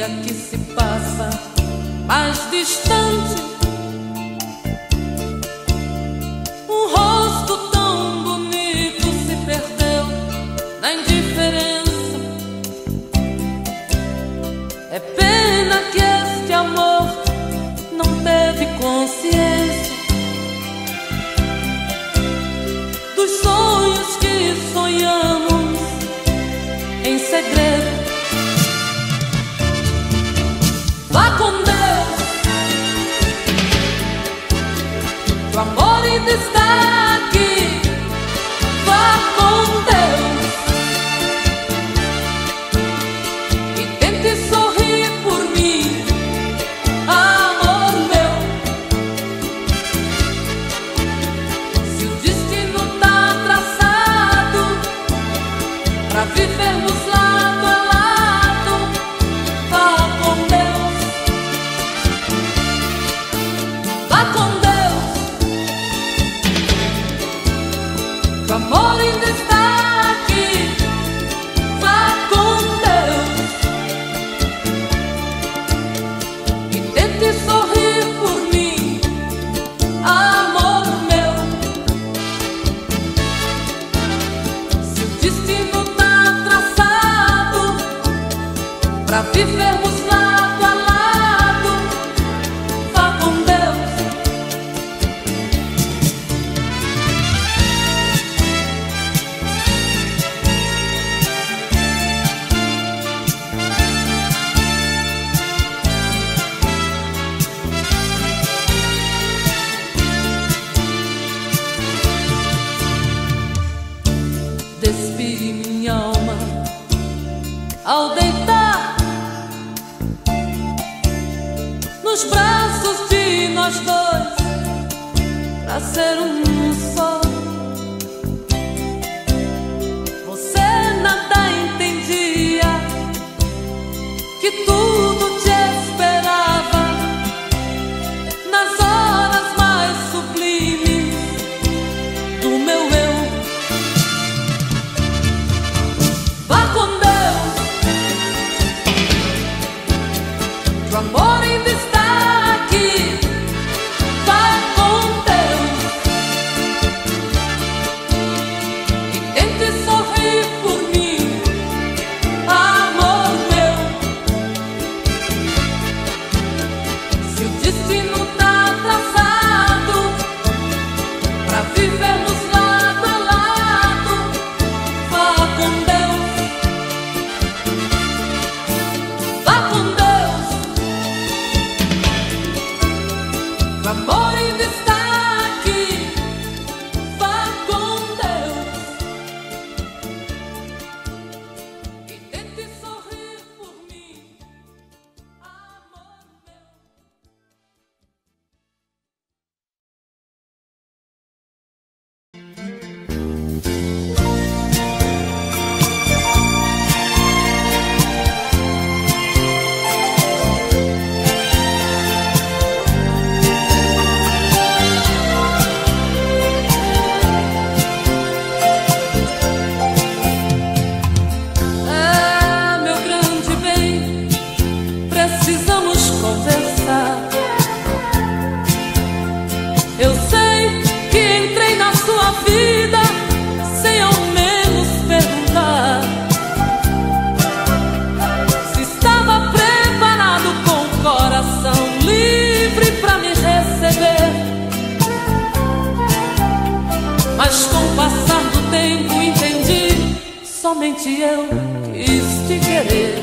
que se passa mais distante, um rosto tão bonito se perdeu na indiferença. É pena que este amor não teve consciência dos sonhos que sonhamos em segredo. Vá com Deus, o amor ainda está aqui. Vá com Deus e tente sorrir por mim, amor meu. Se o destino tá traçado pra vivermos lado a lado, vá com Deus. Vá com Deus, o amor ainda está aqui. Vá com Deus e tente sorrir por mim, amor meu. Se o destino tá traçado pra vivermos lado a lado, vá com Deus. Despi minha alma ao deitar nos braços de nós dois, pra ser um só. Você nada entendia, que tudo te esperava nas horas mais sublimes do meu eu. Vá com Deus, o amor ainda está aqui. Vá com Deus e tente sorrir por mim, amor meu. Se o destino tá traçado pra vivermos lado a lado, vá com Deus. Vá com Deus, o amor ainda está aqui. Vá com Deus e tente sorrir por mim, amor meu. É, meu grande bem, precisamos conversar. Eu sei que entrei na sua vida sem ao menos perguntar se estava preparado com o coração livre pra me receber. Mas com o passar do tempo entendi, somente eu quis te querer.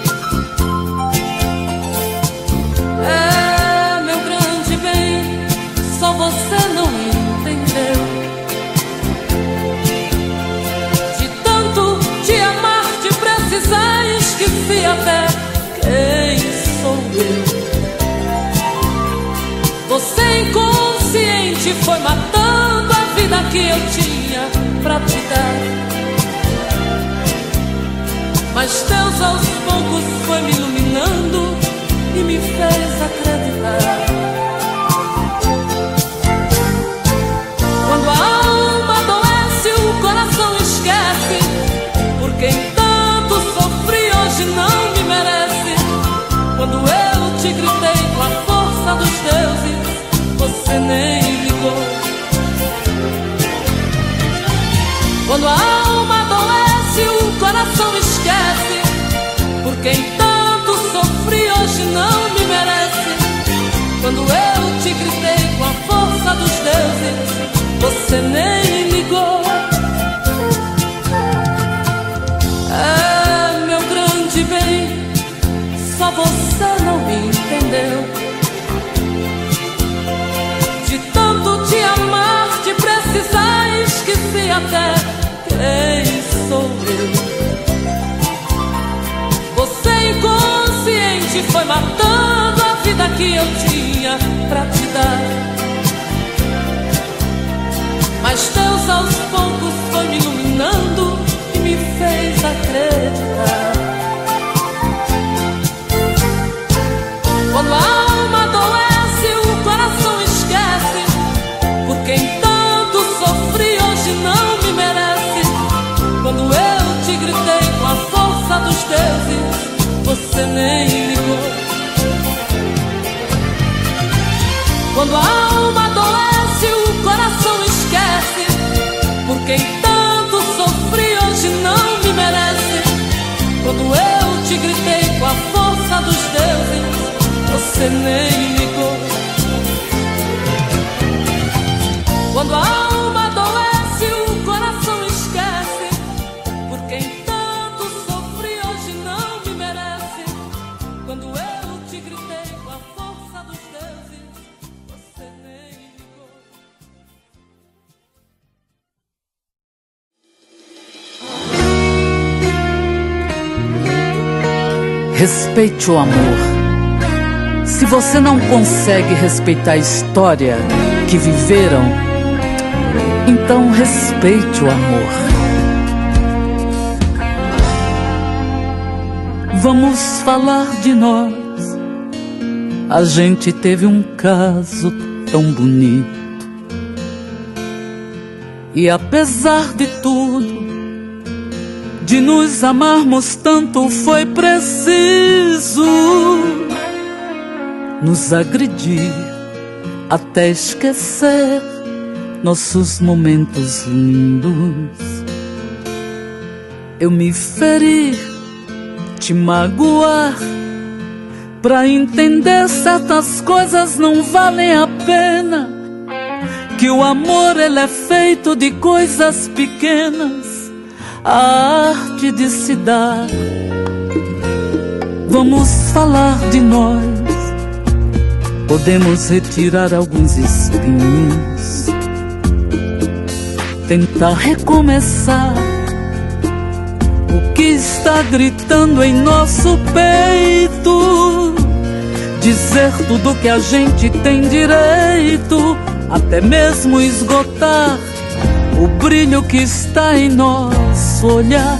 É, meu grande bem, só você não entendeu. De tanto te amar, te precisar, esqueci até quem sou eu. Você inconsciente foi matando a vida que eu tinha pra te dar. Mas Deus aos poucos foi me iluminando e me fez acreditar. Quando a alma adoece, o coração esquece, por quem tanto sofri hoje não me merece. você nem ligou. É, meu grande bem, só você não me entendeu. De tanto te amar, de precisar, esqueci até quem sou eu. Você inconsciente foi matando a vida que eu tinha pra te dar. Mas Deus aos poucos foi me iluminando e me fez acreditar. Quando a alma adoece, o coração esquece. Por quem tanto sofri, hoje não me merece. Quando eu te gritei com a força dos deuses, você nem ligou. Quando a alma adoece, o coração esquece. Por quem tanto sofri, hoje não me merece. Quando eu te gritei com a força dos deuses, você nem ligou. Quando a alma adoece, o coração esquece. Por quem tanto sofri, hoje não me merece. Quando eu te gritei com a força dos deuses, você nem ligou. Respeite o amor. Se você não consegue respeitar a história que viveram, então respeite o amor. Vamos falar de nós. A gente teve um caso tão bonito. E apesar de tudo, de nos amarmos tanto, foi preciso nos agredir até esquecer nossos momentos lindos. Eu me feri, te magoar, pra entender certas coisas não valem a pena. Que o amor ele é feito de coisas pequenas, a arte de se dar. Vamos falar de nós. Podemos retirar alguns espinhos, tentar recomeçar o que está gritando em nosso peito, dizer tudo que a gente tem direito, até mesmo esgotar o brilho que está em nosso olhar.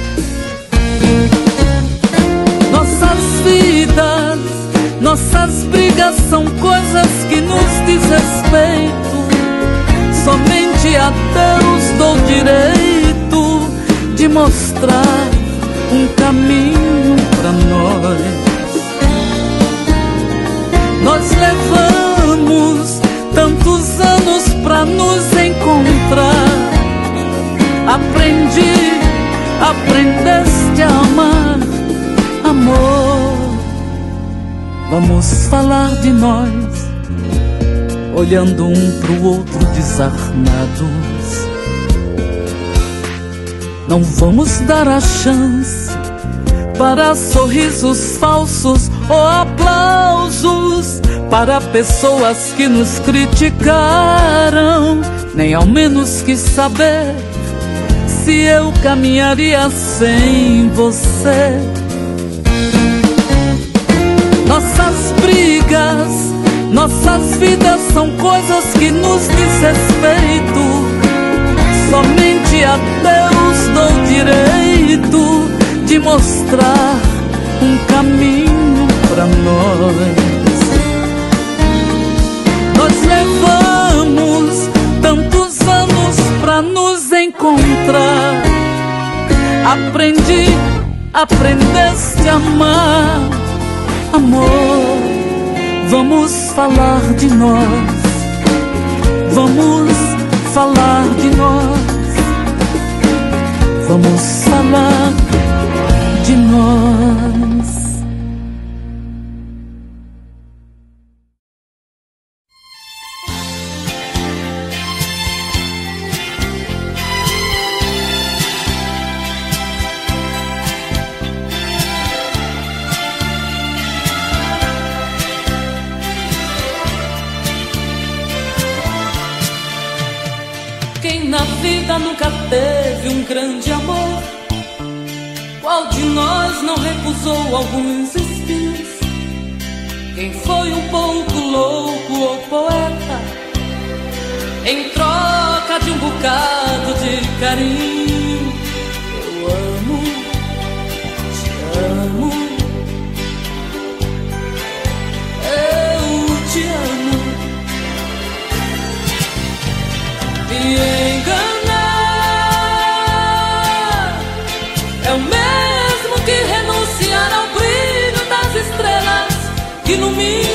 Nossas vidas, nossas brigas são coisas que nos diz respeito. Somente a Deus dou direito de mostrar um caminho pra nós. Nós levamos tantos anos pra nos encontrar. Aprendeste a amar, amor. Vamos falar de nós, olhando um pro outro desarmados. Não vamos dar a chance para sorrisos falsos ou aplausos para pessoas que nos criticaram. Nem ao menos quis saber se eu caminharia sem você. Nossas brigas, nossas vidas são coisas que nos diz respeito. Somente a Deus dou direito de mostrar um caminho pra nós. Nós levamos tantos anos pra nos encontrar. Aprendeste a amar, amor. Vamos falar de nós. Vamos falar de nós. Vamos falar de nós. vida nunca teve um grande amor? Qual de nós não recusou alguns espinhos? Quem foi um pouco louco ou poeta em troca de um bocado de carinho? Eu amo, te amo, eu te amo. Me enganar é o mesmo que renunciar ao brilho das estrelas que iluminam.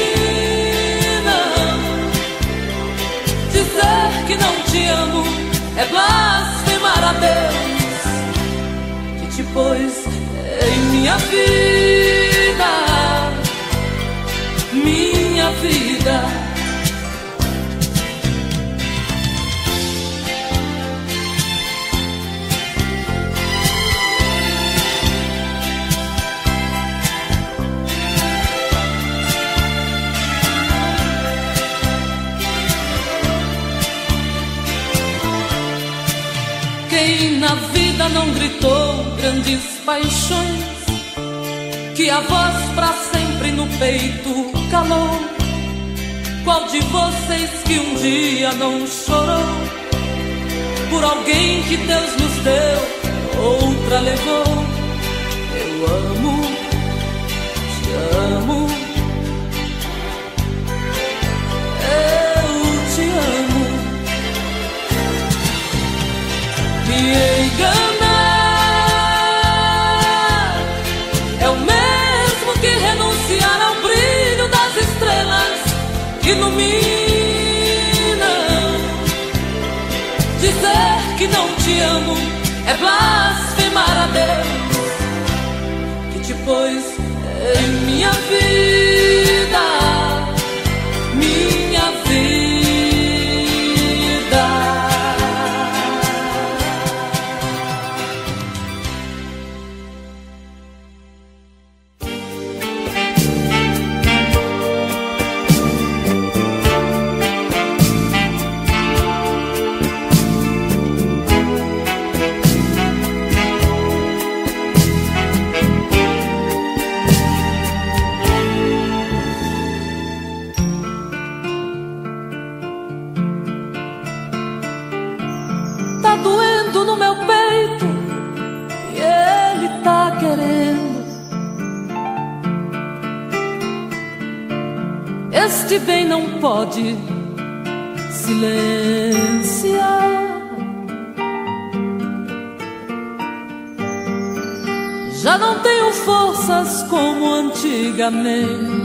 Dizer que não te amo é blasfemar a Deus, que te pôs em minha vida, minha vida. Quem na vida não gritou grandes paixões, que a voz pra sempre no peito calou? Qual de vocês que um dia não chorou por alguém que Deus nos deu, outra levou? Eu amo, te amo, eu te amo. Me enganar é o mesmo que renunciar ao brilho das estrelas que iluminam. Dizer que não te amo é blasfemar a Deus, que te pôs em minha vida, minha vida. Tá doendo no meu peito e ele tá querendo. Este bem não pode silenciar. Já não tenho forças como antigamente.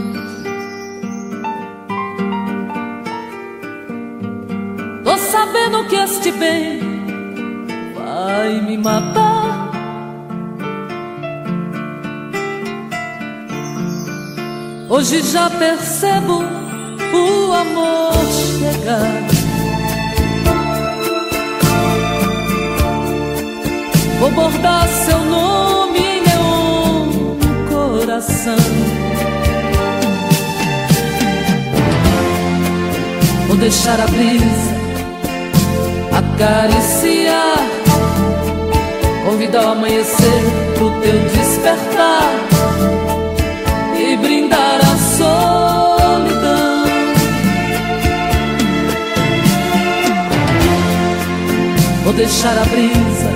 Tô sabendo que este bem vai me matar. Hoje já percebo o amor chegar. Vou bordar seu nome em neon no coração. Vou deixar a brisa acariciar, convidar o amanhecer pro teu despertar e brindar a solidão. Vou deixar a brisa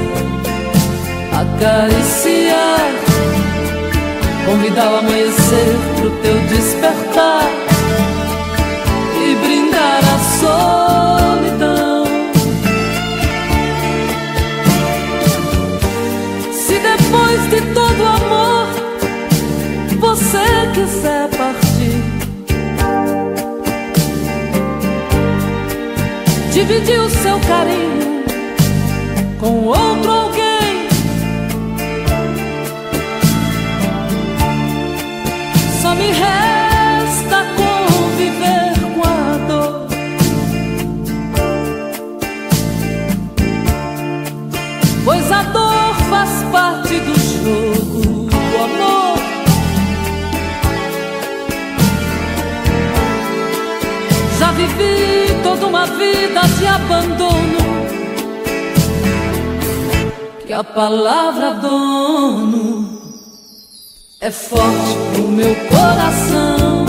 acariciar, convidar o amanhecer pro teu despertar e brindar a solidão. Se depois de todo amor você quiser partir, dividir o seu carinho com outro alguém, só me resta conviver com a dor. Pois a dor faz parte do jogo do amor. Já vivi toda uma vida de abandono, que a palavra dono é forte no meu coração.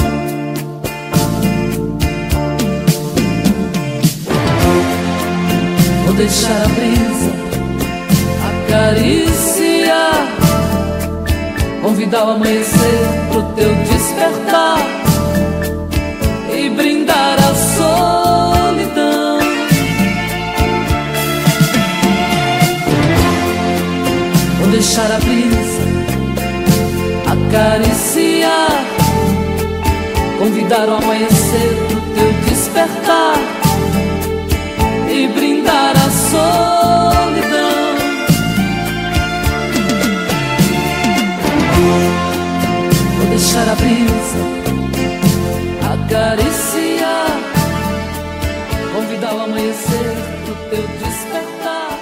Vou deixar a brisa acariciar, convidar o amanhecer pro teu despertar e brindar a solidão. Vou deixar a brisa acariciar, convidar o amanhecer pro teu despertar e brindar a solidão. Vou deixar a brisa acariciar, convidar o amanhecer pro teu despertar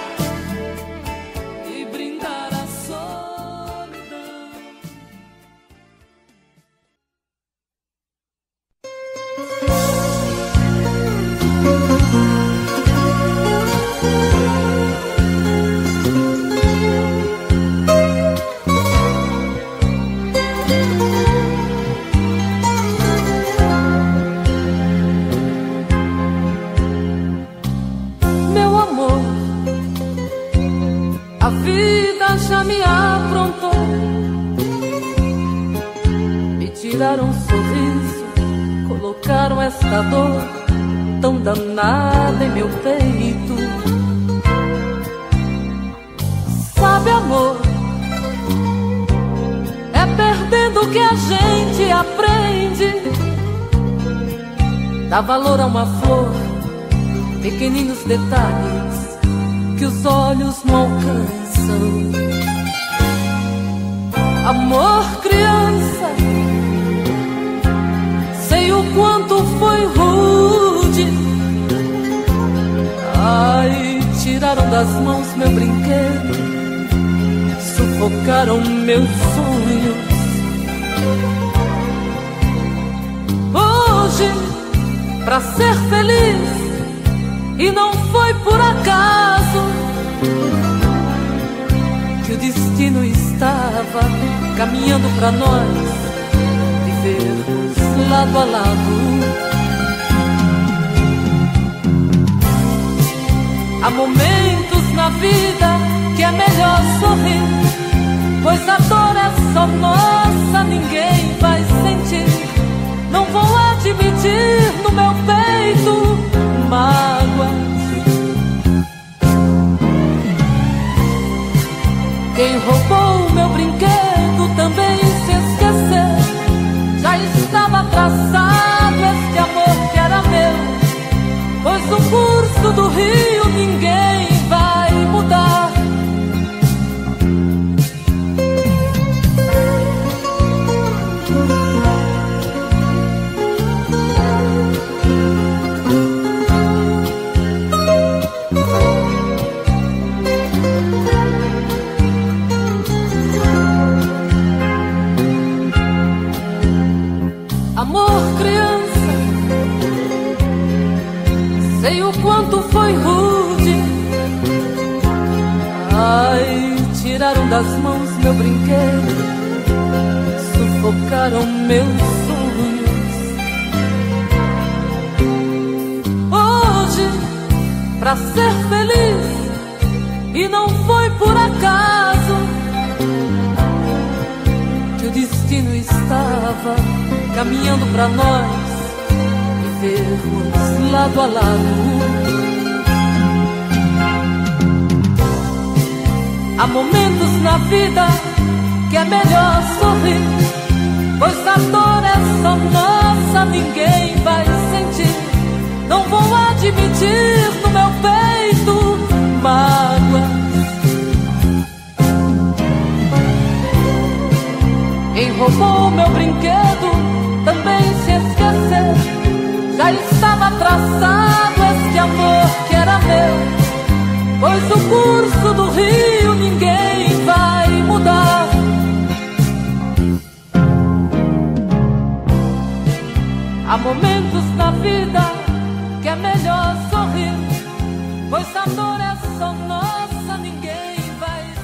e brindar a solidão. A vida já me aprontou, me tiraram um sorriso, colocaram esta dor tão danada em meu peito. Sabe, amor, é perdendo que a gente aprende. Dá valor a uma flor, pequeninos detalhes que os olhos não alcançam. Amor, criança, sei o quanto foi rude. Ai, tiraram das mãos meu brinquedo, sufocaram meus sonhos. Hoje, pra ser feliz, e não foi por acaso que o destino estava caminhando pra nós vivermos lado a lado. Há momentos na vida que é melhor sorrir, pois a dor é só nossa, ninguém vai sentir. Não vou admitir no meu peito mágoas. Quem roubou meu brinquedo também se esqueceu. Já estava traçado este amor que era meu, pois o curso do rio ninguém vai mudar. Amor, criança, sei o quanto foi rude. Ai, tiraram das mãos meu brinquedo, sufocaram meus sonhos. Hoje, pra ser feliz, e não foi por acaso que o destino estava caminhando pra nós vivermos lado a lado. Há momentos na vida que é melhor sorrir, pois a dor é só nossa, ninguém vai sentir. Não vou admitir no meu peito mágoas. Quem roubou meu brinquedo também se esqueceu. Já estava traçado este amor que era meu, pois o curso do rio ninguém vai mudar. Há momentos na vida que é melhor sorrir, pois a dor é só nossa, ninguém vai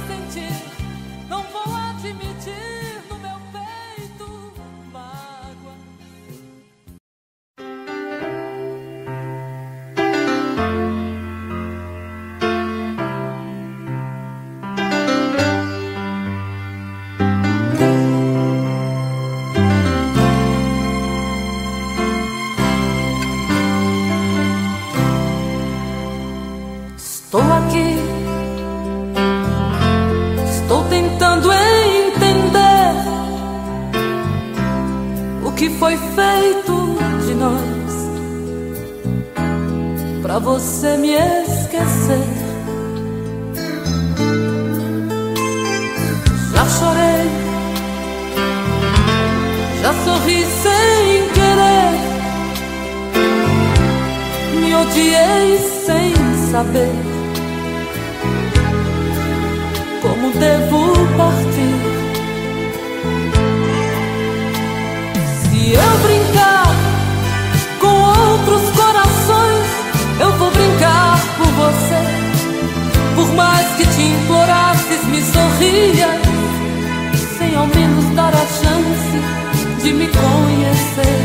tentando entender o que foi feito de nós pra você me esquecer. Já chorei, já sorri sem querer, me odiei sem saber como devo partir. Se eu brincar com outros corações, eu vou brincar por você. Por mais que te implorasses, me sorria, sem ao menos dar a chance de me conhecer.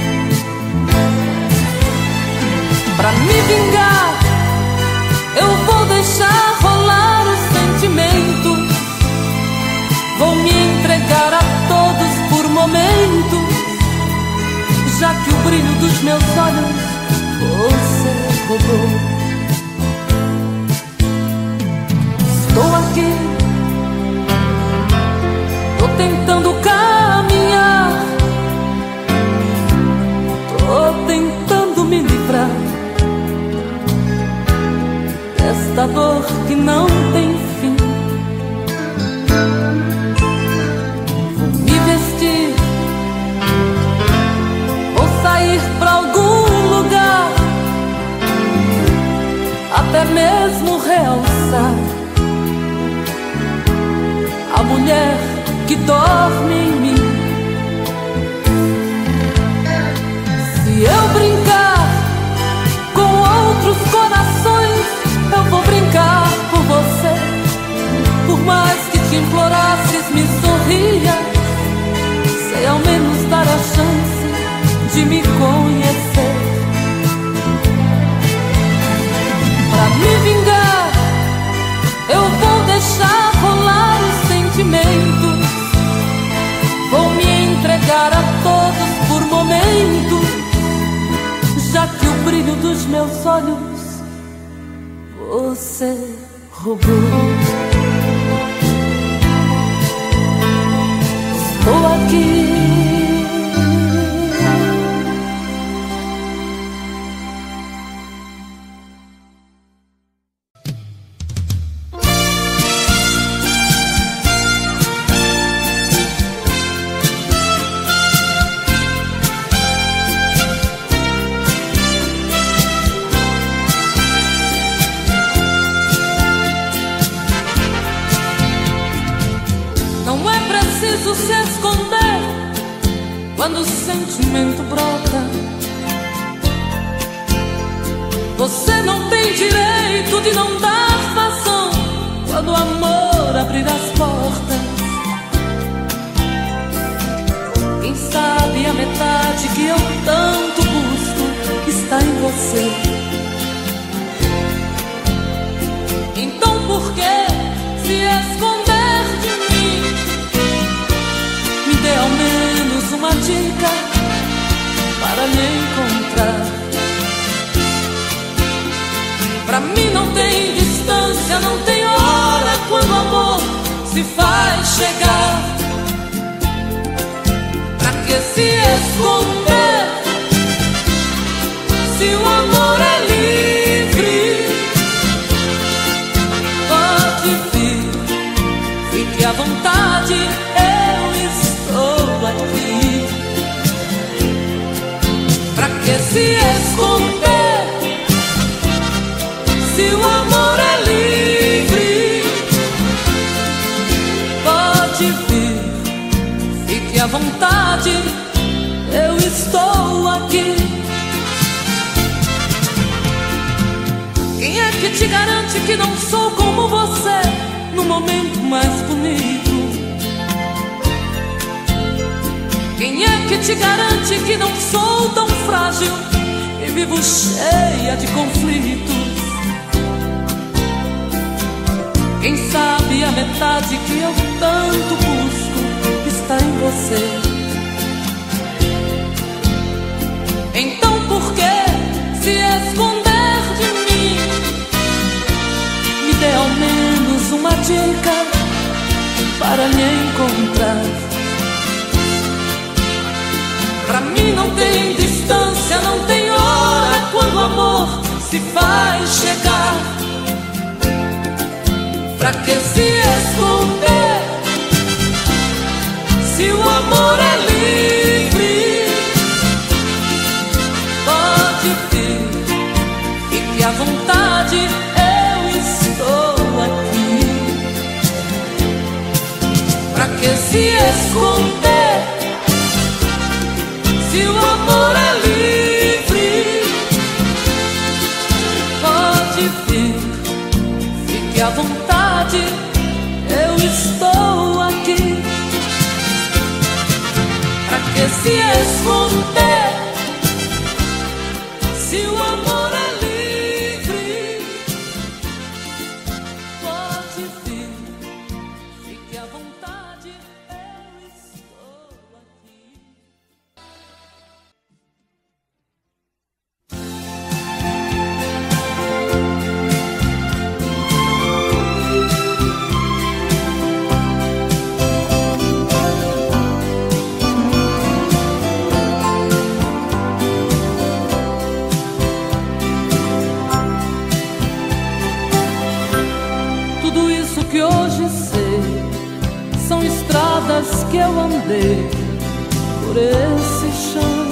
Pra me vingar, eu vou deixar rolar o sentimento. Vou me entregar a todos por momentos, já que o brilho dos meus olhos você roubou. Estou aqui, tô tentando caminhar, tô tentando me livrar desta dor que não tem fim. Vou me vestir, vou sair pra algum lugar, até mesmo realçar a mulher que dorme em mim. Se eu brincar com outros corações, eu vou brincar por você. Por mais que te implorasses, me sorria, sem ao menos dar a chance de me conhecer. Pra me vingar, eu vou deixar rolar os sentimentos. Vou me entregar a todos por momentos, já que o brilho dos meus olhos você roubou. Estou aqui, se esconder quando o sentimento brota. Você não tem direito de não dar vazão quando o amor abrir as portas. Quem sabe a metade que eu tanto busco está em você. Então por que se esconder de mim? Me dê ao menos uma dica para me encontrar. Pra mim não tem distância, não tem hora quando o amor se faz chegar. Pra que se esconder se o amor é livre? Pode vir, fique à vontade, eu estou aqui. Pra que se esconder se o amor é livre? Pode vir, fique à vontade, eu estou aqui. Quem é que te garante que não sou como você no momento mais bonito? Quem é que te garante que não sou tão frágil e vivo cheia de conflitos? Quem sabe a metade que eu tanto busco está em você. Então por que se esconder de mim? Me dê ao menos uma dica para lhe encontrar. Pra mim não tem distância, não tem hora quando o amor se faz chegar. Pra que se esconder se o amor é livre? Pode vir, fique à vontade, eu estou aqui. Pra que se esconder se o amor é livre? Pode vir, fique à vontade, eu estou aqui. Pra que se esconder se o amor é livre? Pode vir, fique à vontade, eu estou aqui. Tudo isso que hoje sei são estradas que eu andei por esse chão,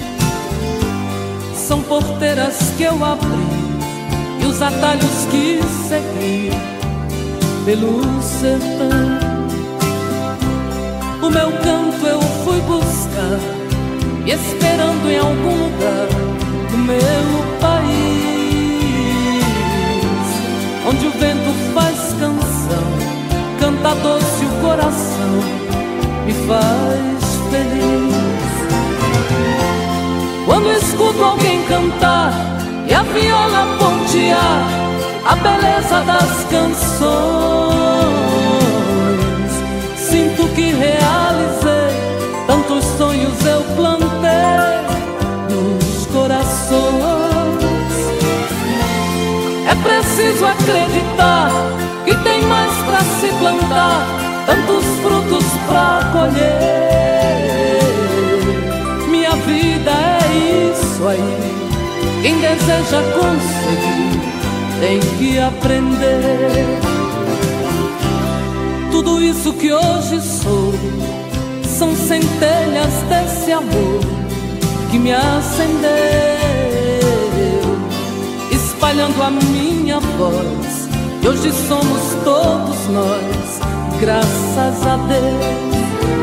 são porteiras que eu abri e os atalhos que segui pelo sertão. O meu canto eu fui buscar, esperando em algum lugar do meu país, onde o vento faz canção, canta doce o coração, me faz feliz. Quando escuto alguém cantar e a viola pontear a beleza das canções, sinto que realizei tantos sonhos eu plantei nos corações. É preciso acreditar que tem mais pra se plantar, tantos frutos pra colher. Minha vida é isso aí, quem deseja conseguir tem que aprender. Tudo isso que hoje sou são centelhas desse amor que me acendeu, espalhando a minha voz, e hoje somos todos nós, graças a Deus.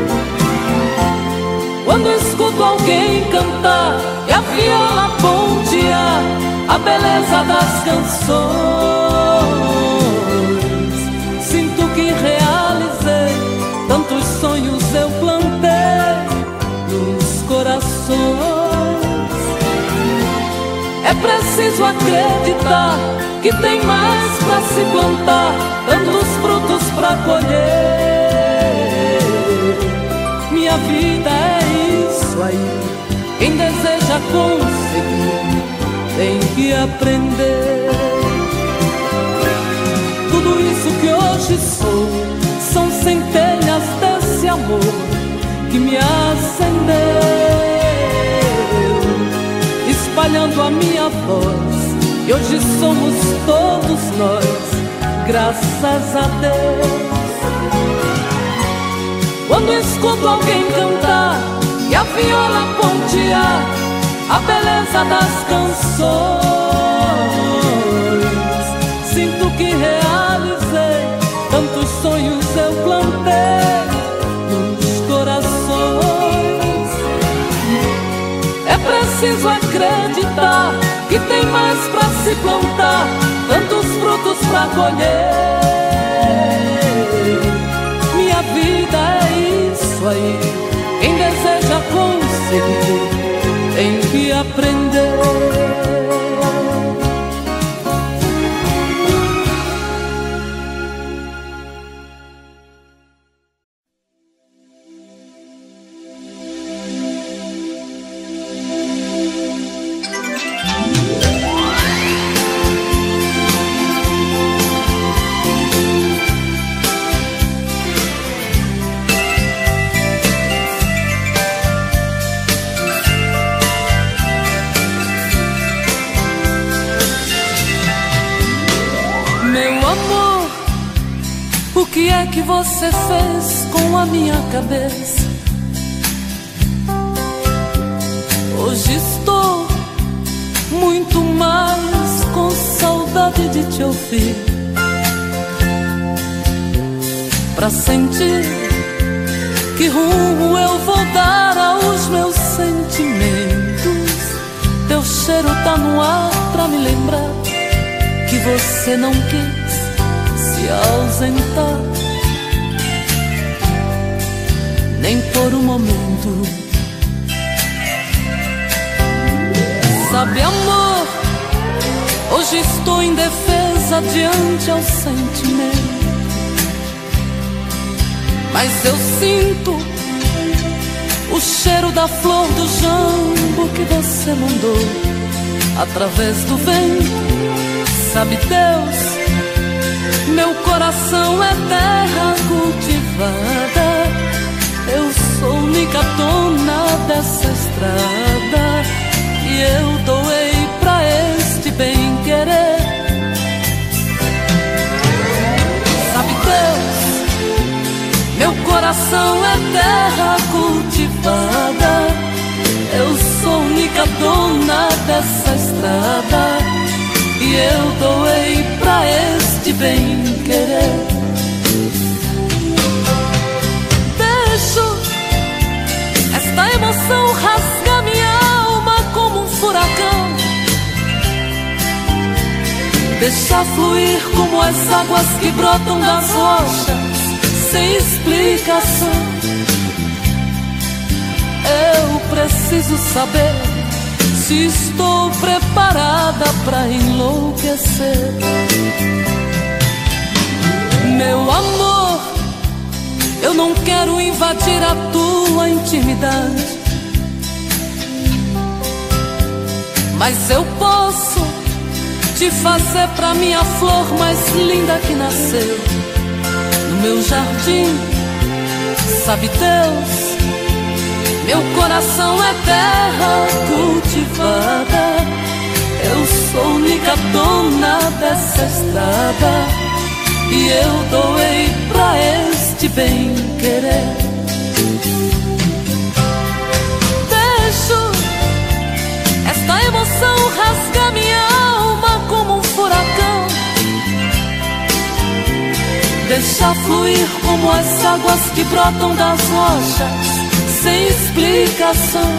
Quando escuto alguém cantar e a viola pontear a beleza das canções, sinto que realizei tantos sonhos eu plantei nos corações. É preciso acreditar que tem mais pra se plantar, tantos frutos pra colher. Minha vida é isso aí, quem deseja conseguir tem que aprender. Tudo isso que hoje sou são centelhas desse amor que me acendeu, espalhando a minha voz, e hoje somos todos nós, graças a Deus. Quando escuto alguém cantar e a viola pontear a beleza das canções, sinto que realizei tantos sonhos eu plantei nos corações. É preciso acreditar que tem mais pra se plantar, tantos frutos pra colher. Minha vida é isso aí, quem deseja conseguir tem que aprender. que é que você fez com a minha cabeça? Hoje estou muito mais com saudade de te ouvir, pra sentir que rumo eu vou dar aos meus sentimentos. Teu cheiro tá no ar pra me lembrar que você não quis se ausentar, nem por um momento. Sabe, amor, hoje estou indefesa diante ao sentimento, mas eu sinto o cheiro da flor do jambo que você mandou através do vento. Sabe, Deus, meu coração é terra cultivada, eu sou única dona dessa estrada, e eu doei pra este bem-querer. Sabe, Deus, meu coração é terra cultivada, eu sou única dona dessa estrada, e eu doei pra este bem-querer. Deixo esta emoção rasgar minha alma como um furacão, deixar fluir como as águas que brotam das rochas sem explicação. Eu preciso saber se estou preparada pra enlouquecer. Meu amor, eu não quero invadir a tua intimidade, mas eu posso te fazer pra mim a flor mais linda que nasceu no meu jardim. Sabe, Deus, meu coração é terra cultivada, eu sou única dona dessa estrada, e eu doei pra este bem-querer. Deixo esta emoção rasgar minha alma como um furacão, deixar fluir como as águas que brotam das rochas sem explicação.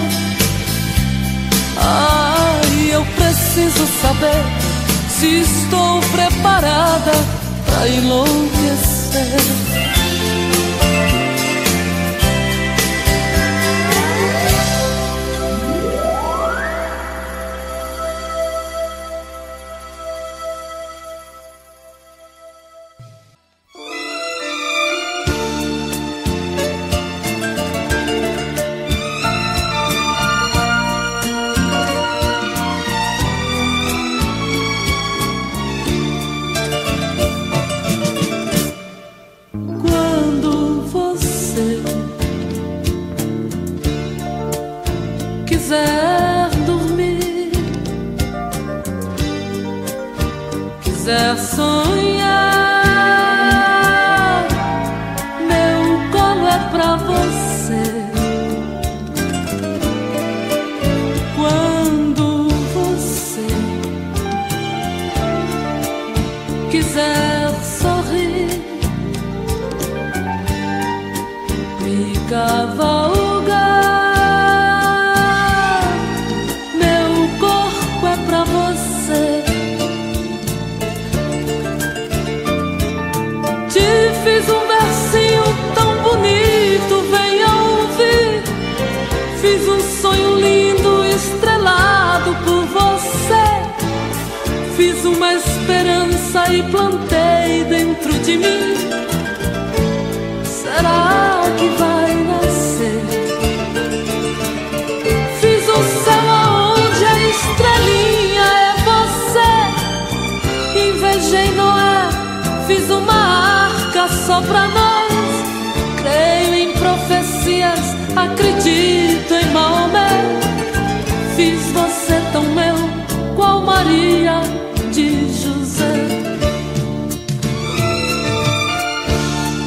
Ai, eu preciso saber se estou preparada pra enlouquecer. quiser dormir, quiser sonhar, meu colo é pra você. Quando você quiser sorrir, me cavalgar, meu corpo é pra você. Te fiz um versinho tão bonito, venha ouvir. Fiz um sonho lindo, estrelado por você. Fiz uma esperança e plantei dentro de mim. Será que vai nascer? Fiz o céu aonde a estrelinha é você. Invejei Noé, fiz uma arca só pra nós. Creio em profecias, acredito em Maomé. Fiz você tão meu, qual Maria de José.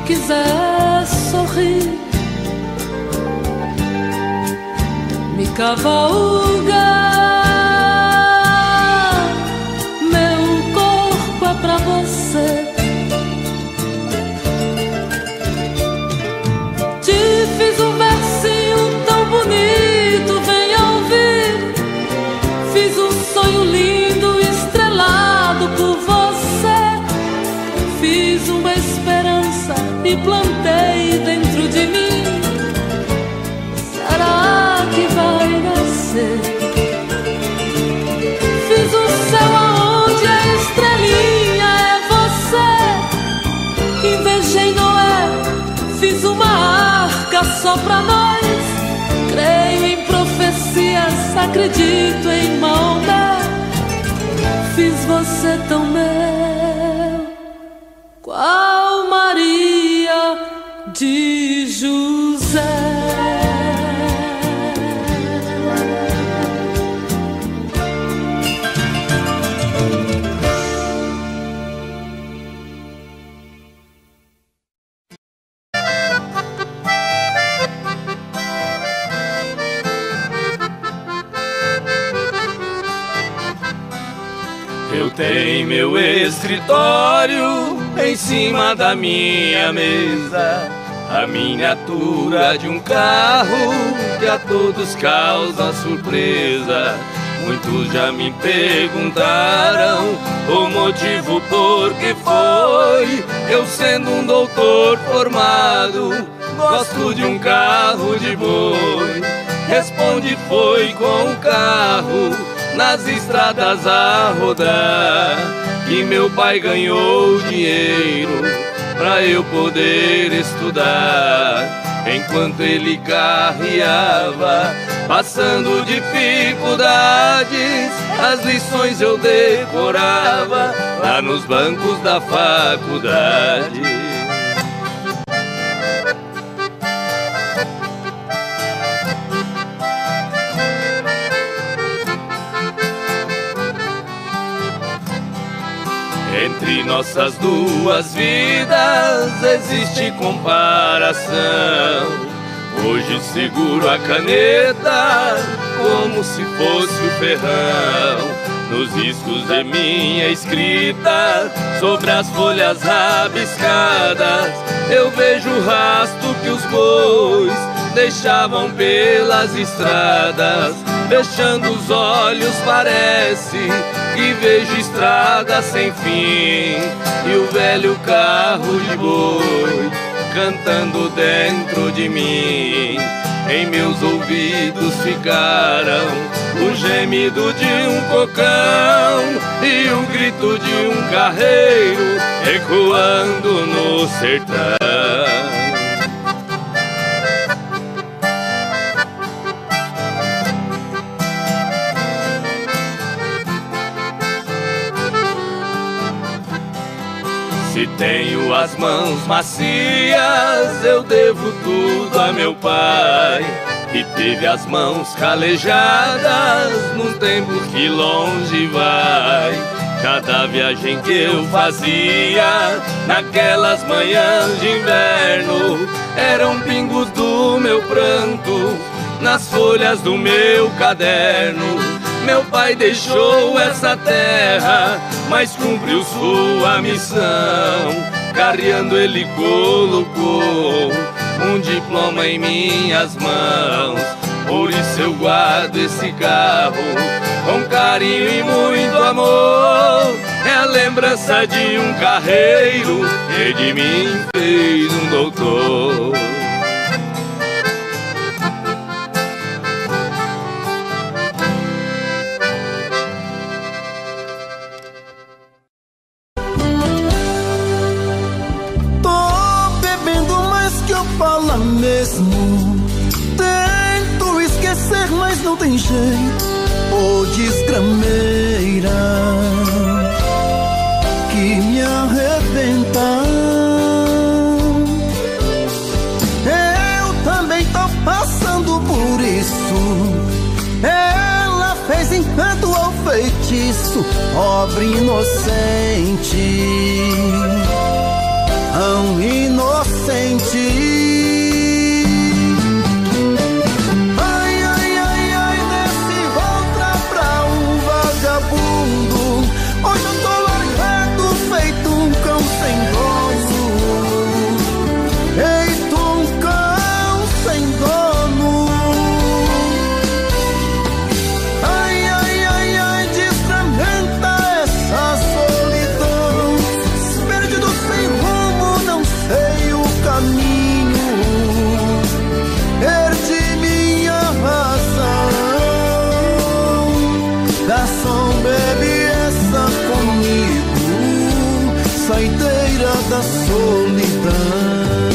quiser sorrir, me cavalga. Meu corpo é pra você. Te fiz um versinho tão bonito, venha ouvir. Fiz um sonho lindo, estrelado por você. Fiz uma esperança e plantei dentro de mim. Será que vai nascer? Fiz o céu aonde a estrelinha é você. Invejei Noé, fiz uma arca só pra nós. Creio em profecias, acredito em Maomé. Fiz você tão meu, qual Maria de José. Eu tenho meu escritório em cima da minha mesa, a miniatura de um carro que a todos causa surpresa. Muitos já me perguntaram o motivo por que foi. Eu sendo um doutor formado, gosto de um carro de boi. Responde, foi com o carro nas estradas a rodar que meu pai ganhou dinheiro pra eu poder estudar. Enquanto ele carreava, passando dificuldades, as lições eu decorava lá nos bancos da faculdade. Entre nossas duas vidas existe comparação. Hoje seguro a caneta como se fosse o ferrão. Nos riscos de minha escrita, sobre as folhas rabiscadas, eu vejo o rastro que os bois deixavam pelas estradas. Fechando os olhos parece que vejo estrada sem fim, e o velho carro de boi cantando dentro de mim. Em meus ouvidos ficaram o gemido de um cocão e o grito de um carreiro ecoando no sertão. Se tenho as mãos macias, eu devo tudo a meu pai, que teve as mãos calejadas num tempo que longe vai. Cada viagem que eu fazia naquelas manhãs de inverno eram pingos do meu pranto nas folhas do meu caderno. Meu pai deixou essa terra, mas cumpriu sua missão. Carreando ele colocou um diploma em minhas mãos. Por isso eu guardo esse carro com carinho e muito amor. É a lembrança de um carreiro que de mim fez um doutor. Mesmo tento esquecer, mas não tem jeito. Ô desgrameira que me arrebenta. Eu também tô passando por isso. Ela fez encanto ao feitiço, pobre inocente, tão inocente. inocente. Ai, ai, ai, ai, nesse outra pra um vagabundo. Hoje eu tô largado, feito um cão sem dono. Feito um cão sem dono. Ai, ai, ai, ai, desfragmenta essa solidão. Perdido sem rumo, não sei o caminho. Perdi minha razão. Garçom, bebe essa comigo, saideira da solidão.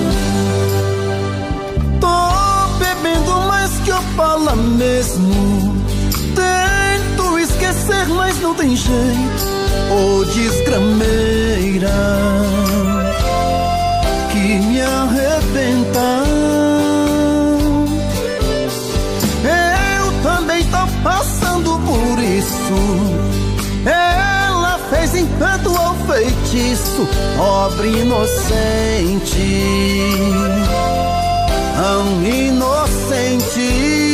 Tô bebendo mais que eu falo mesmo. Tento esquecer, mas não tem jeito. Ô desgrameira que me arrebenta. Eu também tô passando por isso. Ela fez encanto ou feitiço, pobre inocente, tão inocente.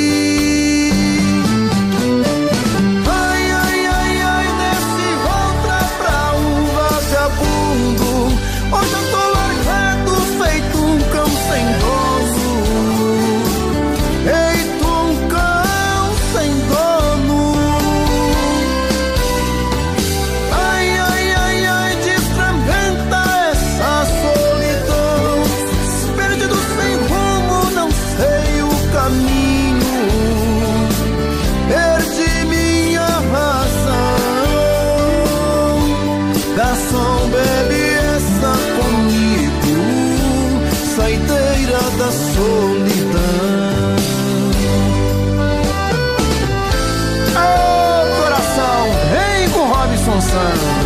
Ai, ai, ai, ai, nesse outra pra um vagabundo. Hoje eu tô largado, feito um cão sem dono. Feito um cão sem dono. Ai, ai, ai, ai, desfragmenta essa solidão. Perdido sem rumo, não sei o caminho. Perdi minha razão. Garçom, bebe essa comigo, saideira da solidão. Ô coração, vem com Robson Santos.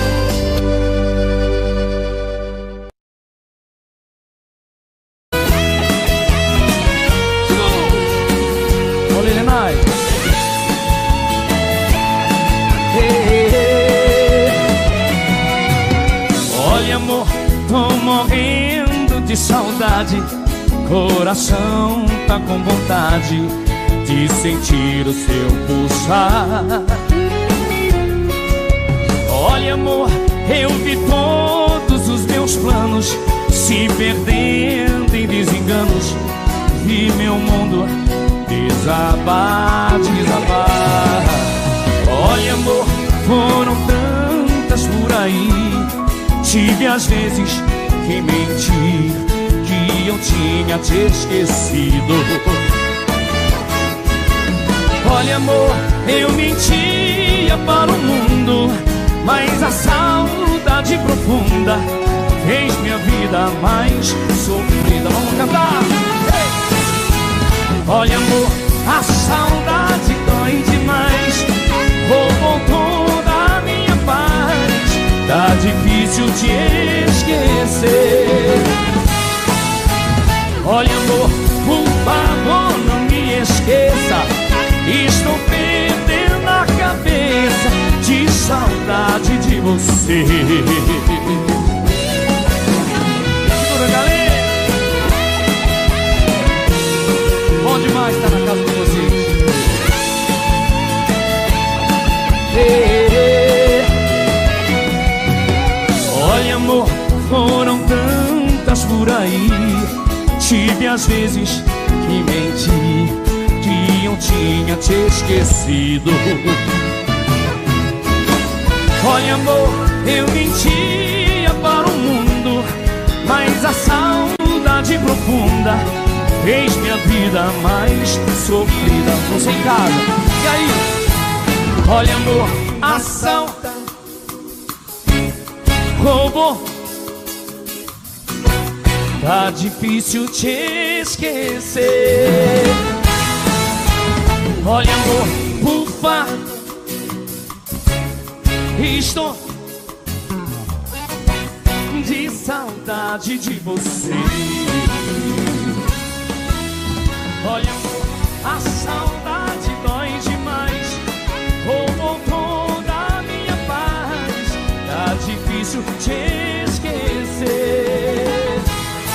Olha ele mais. Olha, amor, tô morrendo de saudade. Coração tá com vontade de sentir o seu pulsar. Olha, amor, eu vi todos os meus planos se perdendo em desenganos. Vi meu mundo desabar, desabar. Olha, amor, foram tantas por aí. Tive às vezes que mentir, que eu tinha te esquecido. Olha, amor, eu mentia para o mundo, mas a saudade profunda fez minha vida mais sofrida. Vamos cantar! Olha, amor, a saudade dói demais, roubou toda a minha paz. Tá difícil te esquecer. Olha, amor, por favor, não me esqueça. Estou perdendo a cabeça de saudade de você. Segura, galera. Bom demais estar na casa de vocês. Olha, amor, foram tantas por aí. Tive às vezes que menti, que eu tinha te esquecido. Olha, amor, eu mentia para o mundo, mas a saudade profunda fez minha vida mais sofrida. Você em casa, e aí? Olha, amor, a saudade roubou. Tá difícil te esquecer. Olha, amor, por favor, estou de saudade de você. Olha, amor, a saudade dói demais, roubou toda a minha paz. Tá difícil te esquecer.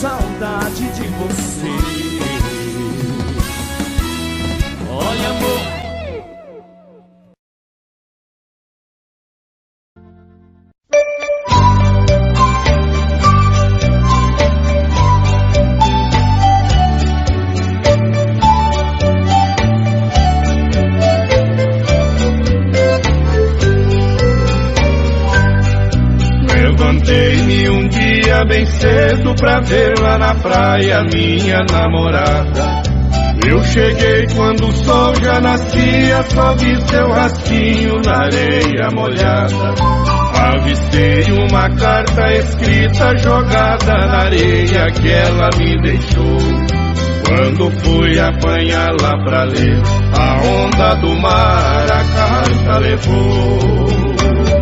saudade de você. Olha, amor, levantei-me um dia bem cedo pra ver lá na praia minha namorada. Eu cheguei quando o sol já nascia, só vi seu rastinho na areia molhada. Avistei uma carta escrita jogada na areia que ela me deixou. Quando fui apanhá-la pra ler, a onda do mar a carta levou.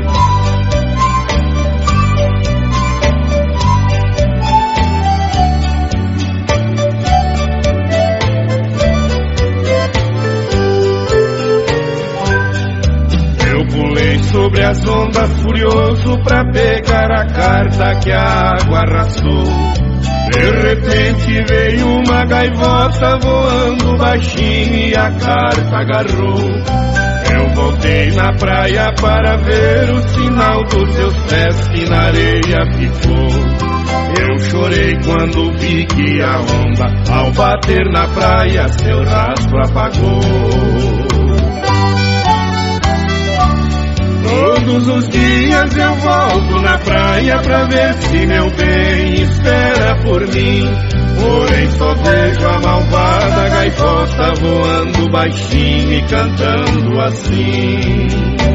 Sobre as ondas furioso pra pegar a carta que a água arrastou. De repente veio uma gaivota voando baixinho e a carta agarrou. Eu voltei na praia para ver o sinal dos seus pés que na areia ficou. Eu chorei quando vi que a onda ao bater na praia seu rastro apagou. Todos os dias eu volto na praia pra ver se meu bem espera por mim. Porém só vejo a malvada gaivota voando baixinho e cantando assim.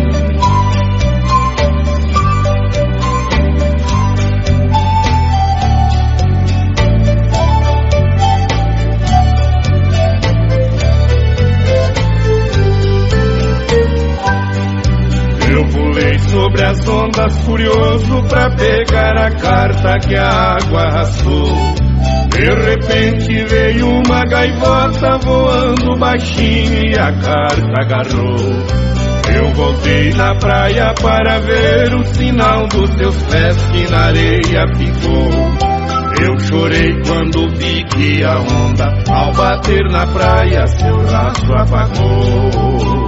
Sobre as ondas furioso pra pegar a carta que a água arrastou. De repente veio uma gaivota voando baixinho e a carta agarrou. Eu voltei na praia para ver o sinal dos seus pés que na areia ficou. Eu chorei quando vi que a onda ao bater na praia seu rastro apagou.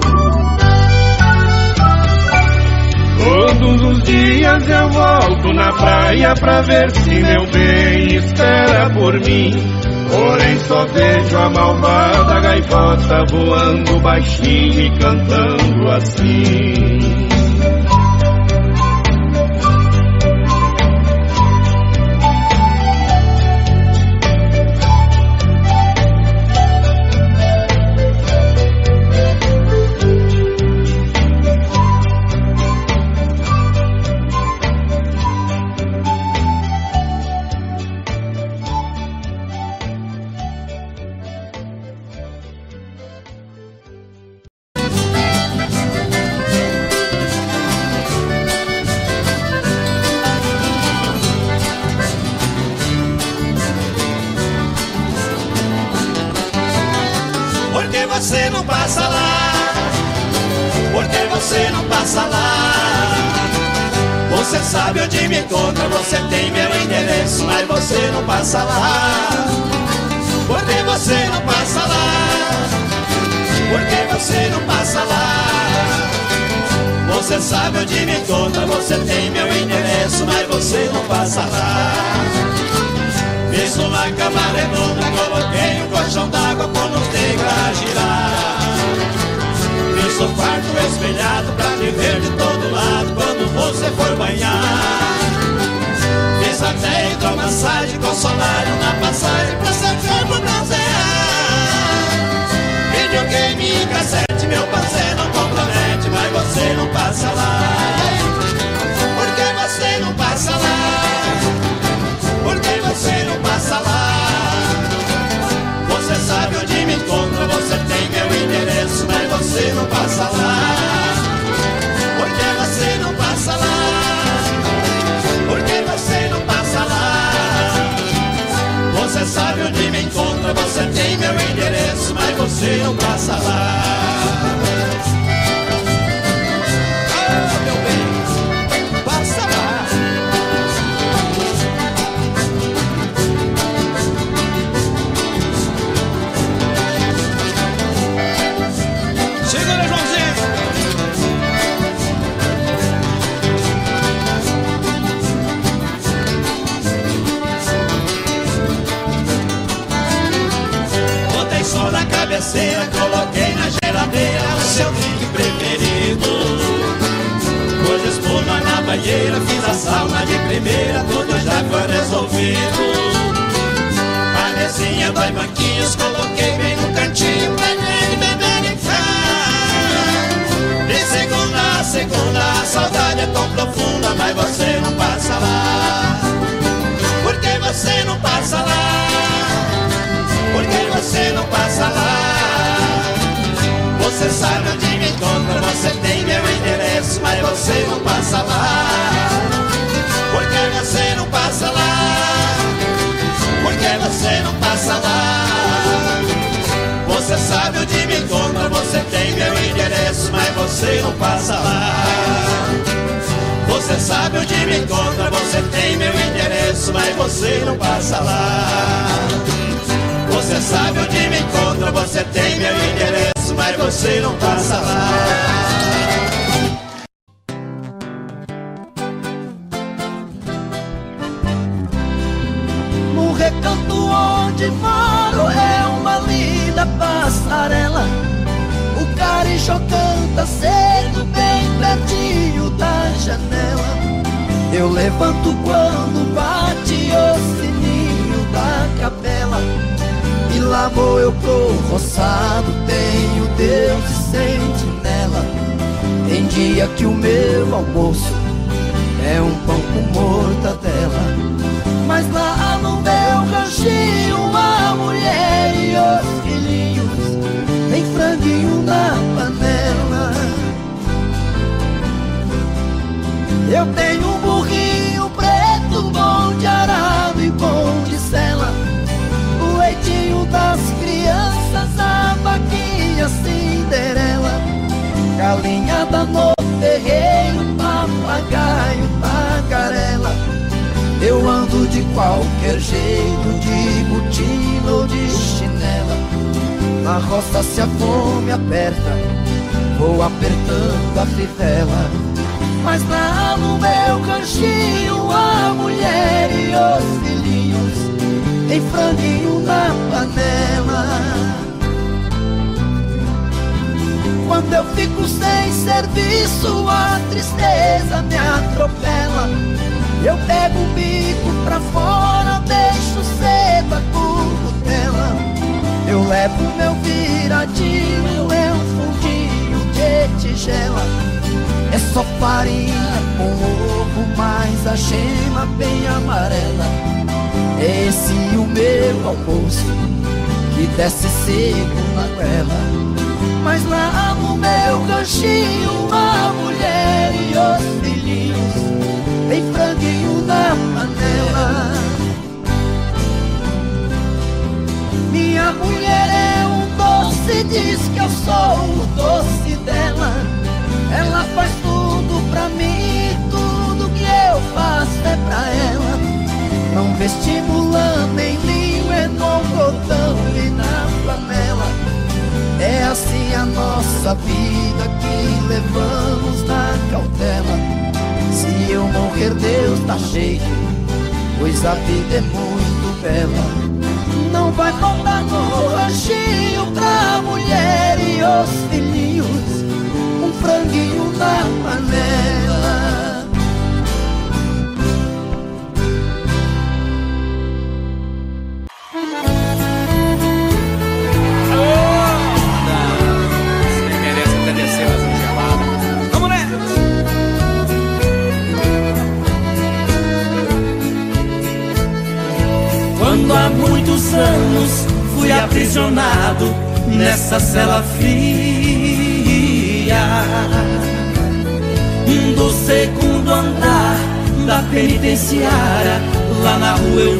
Todos os dias eu volto na praia pra ver se meu bem espera por mim. Porém só vejo a malvada gaivota voando baixinho e cantando assim. Você não passa lá, porque você não passa lá. Você sabe onde me encontra, você tem meu endereço, mas você não passa lá, porque você não passa lá, porque você não passa lá. Você sabe onde me encontra, você tem meu endereço, mas você não passa lá. Fiz uma cama redonda, coloquei um colchão d'água, coloquei pra girar. Fiz um quarto espelhado pra te ver de todo lado quando você for banhar. Fiz até hidromassagem com solário na passagem pra seu corpo bronzear. Videogame e cassete, meu parceiro não compromete, mas você não passa lá. Porque você não passa lá, porque você não passa lá. Você sabe onde me encontra, você tem meu endereço, mas você não passa lá. Porque você não passa lá, porque você não passa lá. Você sabe onde me encontra, você tem meu endereço, mas você não passa lá. Oh, meu bem, passa lá. cabeceira, coloquei na geladeira o seu drink preferido. Pus espuma na banheira, fiz a sauna de primeira, tudo já foi resolvido. A mesinha, 2 banquinhos, coloquei bem no cantinho pra ele beber e ficar. De segunda a segunda, a saudade é tão profunda, mas você não passa lá. Por que você não passa lá? Por que você não passa lá? Você sabe onde me encontra, você tem meu endereço, mas você não passa lá. Por que você não passa lá? Por que você não passa lá? Você sabe onde me encontra, você tem meu endereço, mas você não passa lá. Você sabe onde me encontra, você tem meu endereço, mas você não passa lá. Você sabe onde me encontra, você tem meu endereço, mas você não passa lá. No recanto onde moro é uma linda passarela. O carijó canta cedo bem pertinho da janela. Eu levanto quando bate o sininho da capela. E lá vou eu pro roçado, tenho Deus e sentinela. Tem dia que o meu almoço é um pão com mortadela. Mas lá no meu ranchinho a mulher e os filhinhos tem franguinho na panela. Eu tenho um burrinho preto, bom de arado e bom de sela. O leitinho das crianças, a vaquinha Cinderela. Galinhada no terreiro, papagaio, tagarela. Eu ando de qualquer jeito, de botina ou de chinela. Na roça se a fome aperta, vou apertando a fivela. Mas lá no meu ranchinho a mulher e os filhinhos tem franguinho na panela. Quando eu fico sem serviço, a tristeza me atropela. Eu pego o bico pra fora, deixo cedo a currutela. Eu levo meu viradinho, é um fundinho de tigela. É só farinha com ovo, mas a gema bem amarela. É esse o meu almoço, que desce seco na goela. Mas lá no meu ranchinho a mulher e os filhinhos tem franguinho na panela. Minha mulher é um doce, diz que eu sou o doce dela. Ela faz tudo pra mim, tudo que eu faço é pra ela. Não vestibulando nem linho, é no cotão e na flanela. É assim a nossa vida que levamos na cautela. Se eu morrer, Deus tá cheio, pois a vida é muito bela. Não vai faltar no ranchinho pra mulher e os filhinhos um franguinho na panela. Você merece até descer mais um gelado. Vamos nessa! Quando há muitos anos fui aprisionado nessa cela fria do segundo andar da penitenciária, lá na rua eu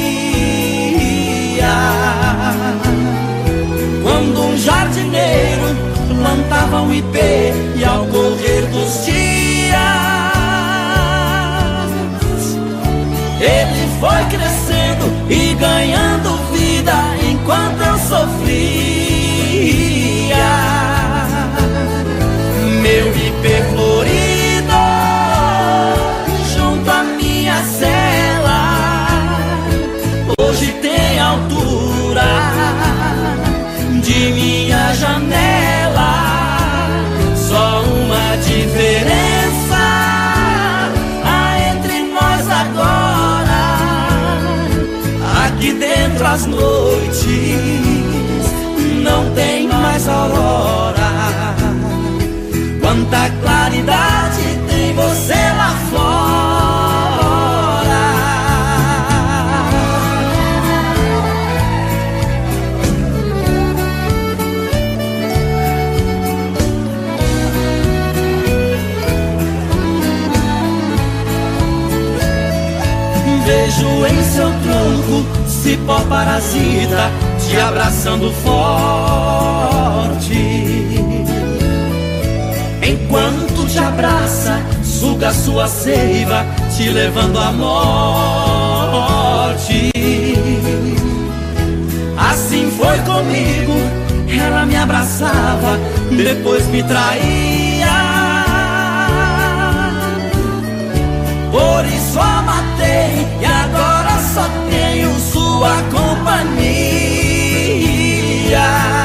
via quando um jardineiro plantava um ipê e ao correr dos dias ele foi crescendo e ganhando vida enquanto eu sofria. Meu ipê florido junto à minha cela hoje tem altura de minha janela. Só uma diferença há entre nós agora. Aqui dentro as noites não tem mais aurora. Quanta claridade tem você lá fora. Vejo em seu tronco cipó parasita te abraçando forte. Enquanto te abraça, suga sua seiva, te levando à morte. Assim foi comigo, ela me abraçava, depois me traía. Por isso a matei e agora só tenho sua companhia.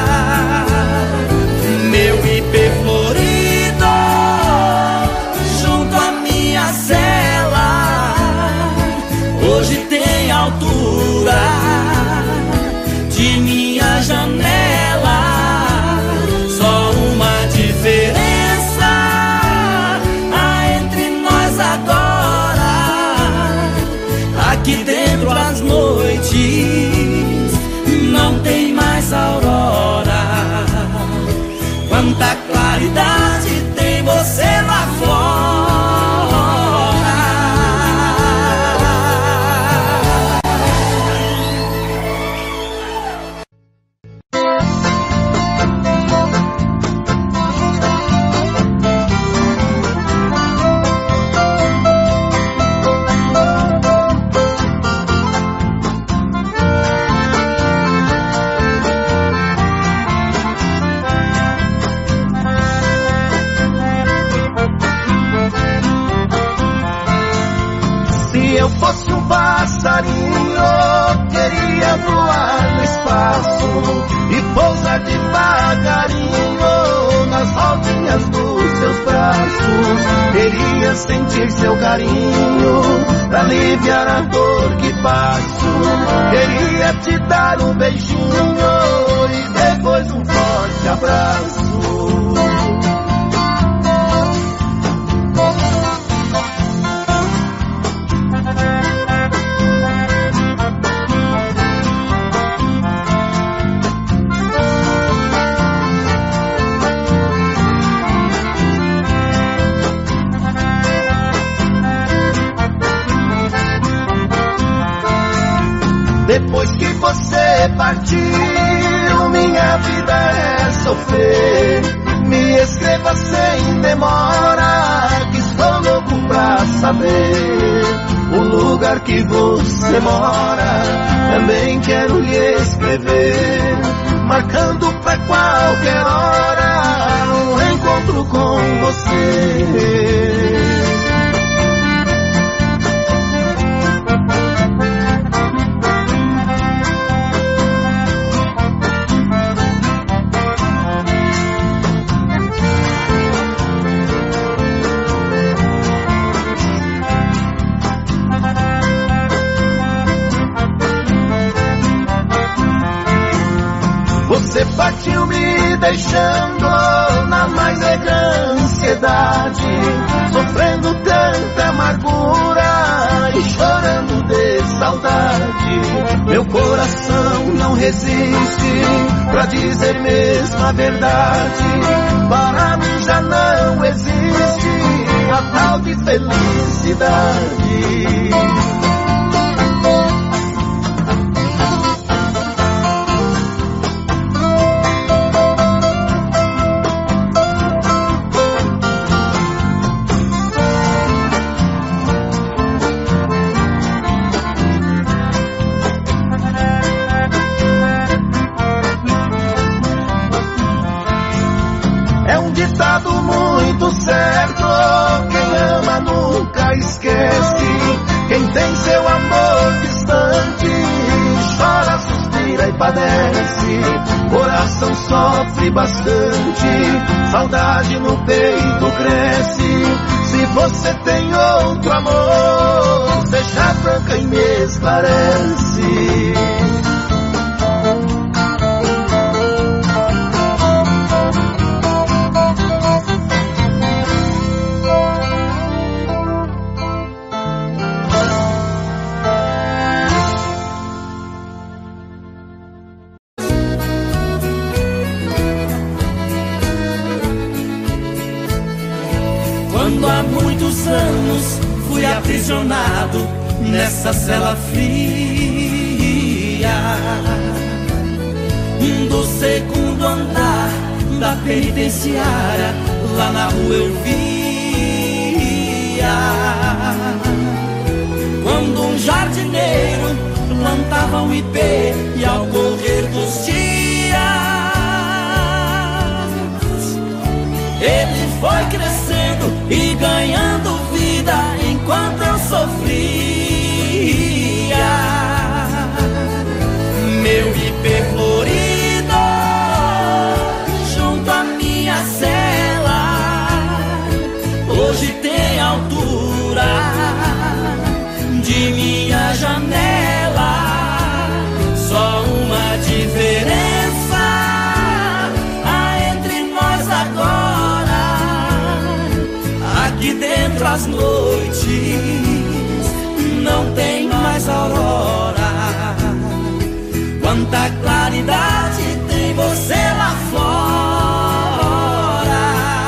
Meu ipê florido junto à minha cela, hoje tem altura de minha janela. Só uma diferença há entre nós agora. Aqui dentro as noites não tem mais aurora. Quanta claridade tem você lá fora. Se eu fosse um passarinho, queria voar no espaço e pousar devagarinho nas rodinhas dos seus braços. Queria sentir seu carinho pra aliviar a dor que passo. Queria te dar um beijinho e depois um forte abraço. Depois que você partiu, minha vida é sofrer. Me escreva sem demora, que estou louco pra saber o lugar que você mora. Também quero lhe escrever, marcando pra qualquer hora um encontro com você. Você partiu me deixando na mais negra ansiedade, sofrendo tanta amargura e chorando de saudade. Meu coração não resiste pra dizer mesmo a verdade. Para mim já não existe a tal de felicidade. Ditado muito certo, quem ama nunca esquece. Quem tem seu amor distante chora, suspira e padece, coração sofre bastante, saudade no peito cresce. Se você tem outro amor, seja franca e me esclarece. Quando há muitos anos fui aprisionado nessa cela fria do segundo andar da penitenciária, lá na rua eu via quando um jardineiro plantava um ipê e ao correr dos dias ele foi crescendo e ganhando vida enquanto eu sofria. Meu ipê florido junto à minha cela hoje tem altura de minha janela. Só uma diferença há entre nós agora: aqui dentro as noites não tem mais aurora. Quanta claridade tem você lá fora.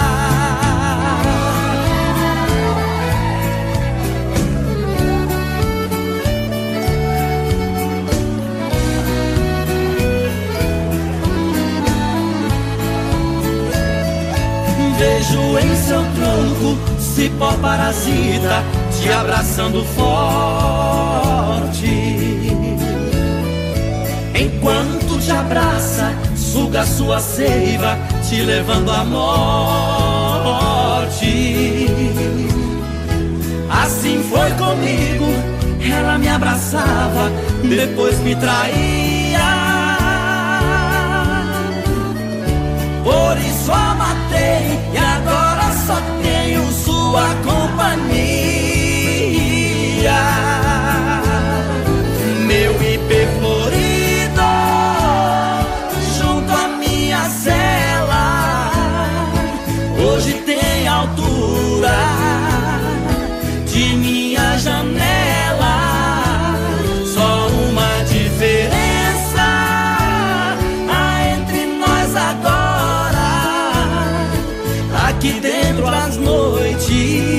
Vejo em seu tronco cipó parasita te abraçando forte. Enquanto te abraça, suga sua seiva, te levando à morte. Assim foi comigo, ela me abraçava, depois me traía. Por isso a matei e agora só tenho sua companhia. Meu ipê florido junto à minha cela hoje tem altura de minha janela. Só uma diferença há entre nós agora: aqui dentro as noites